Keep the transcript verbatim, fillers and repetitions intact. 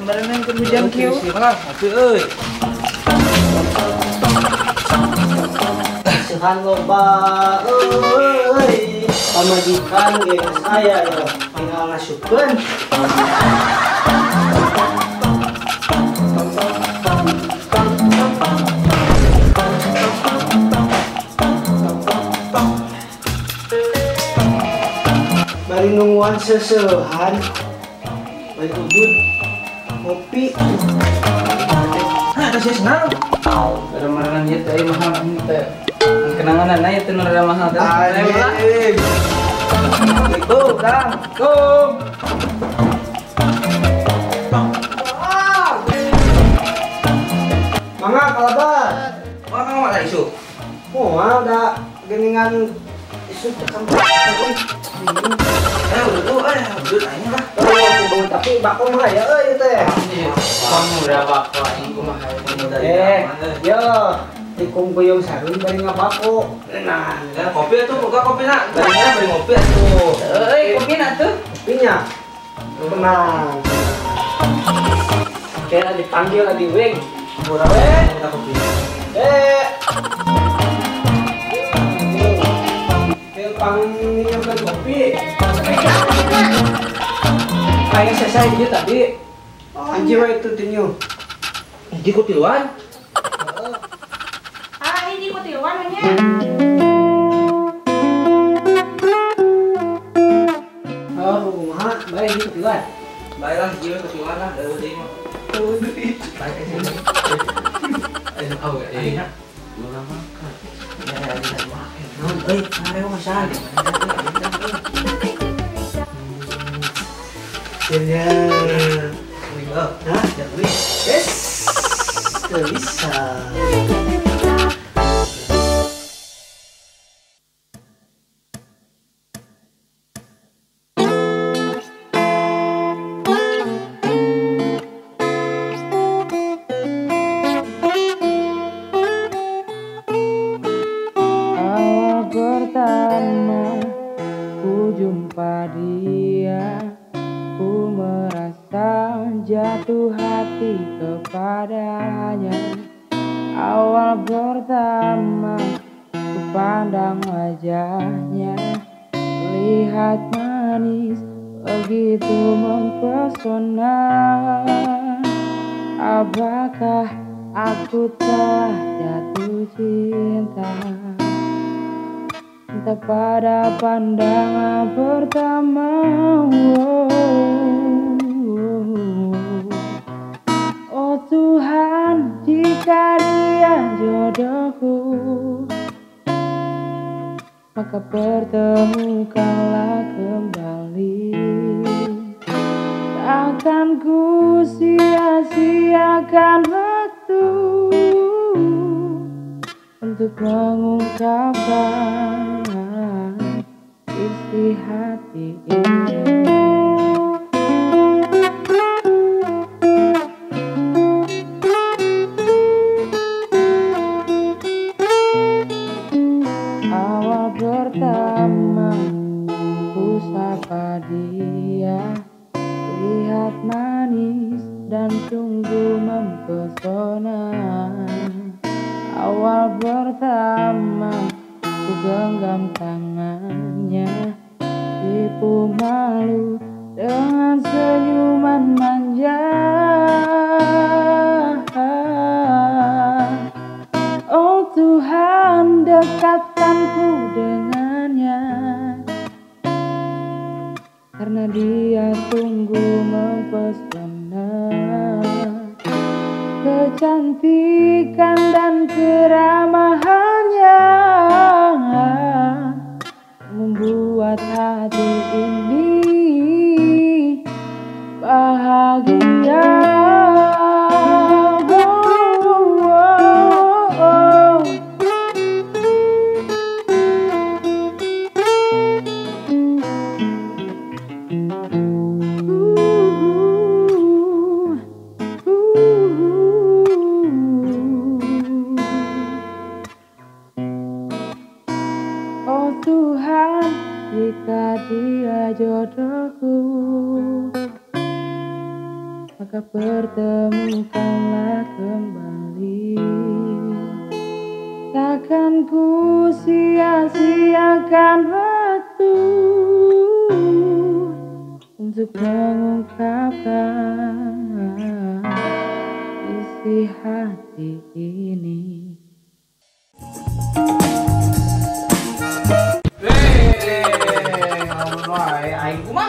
Kemarin ke hujan kieu. Siapa? Atuh euy. Suhan loba euy. Pamajikan ge saya ya tinggal ngasupkeun. Bari nungguan seseuhan. Bari udud kopi. Nah, kasih senang. Ada maranan ieu teh mahal teh. Kenangan aya teh nu rada mahal teh. Assalamualaikum, Kang. Assalamualaikum. Mangga kalabar. Mana kamu ada isu? Oh, udah geningan isu tekan. Eh, udah tuh, eh, udah aing lah. Oh, tapi bako mah ya euy teh. Kamu udah bako aing kumaha udah. Eh, yo, tikung puyung sarung bari ngabako. Nah, Ya, kopi atuh, buka kopi nak. Barinya bari ngopi atuh. Euy, kopi nak tuh. kopinya. Tenang. Kira dipanggil lagi wing. Murah weh, kita kopi. Eh. Kira panggil kan kopi. Kayak selesai dia tadi. Anjir itu tinyu. Di kutiluan. Ah, ini kok tiluan nya. Oh, rumah baik itu tiluan. Baiklah, jiwa kutiluan lah, dari udah mah. Baik sini. Ayo, oh, eh. Lu lama kan. Ya, ya, bisa makan. Non, euy, ayo masak. Ya. Oh, Hah? jangan beli. Yes. Bisa. Awal pertama ku jumpa dia, ku merasa jatuh hati kepadanya. Awal pertama ku pandang wajahnya, lihat manis begitu mempesona. Apakah aku telah jatuh cinta? Entah pada pandangan pertama. Oh Tuhan, jika dia jodohku, maka pertemukanlah kembali. Takkan ku sia-siakan waktu untuk mengungkapkan isi hati ini. Awal pertama ku sapa dia, lihat manis dan sungguh mempesona. Awal pertama ku genggam tangannya, tipu malu dengan senyuman manja. Oh Tuhan, dekatkanku dengannya, karena dia sungguh mempesona. Kecantikan dan keramahannya membuat hati ini bahagia. Oh Tuhan, jika dia jodohku, maka pertemukanlah kembali. Takkan ku sia-siakan waktu untuk mengungkapkan isi hati ini. Hei, ngomong wae, aing kumaha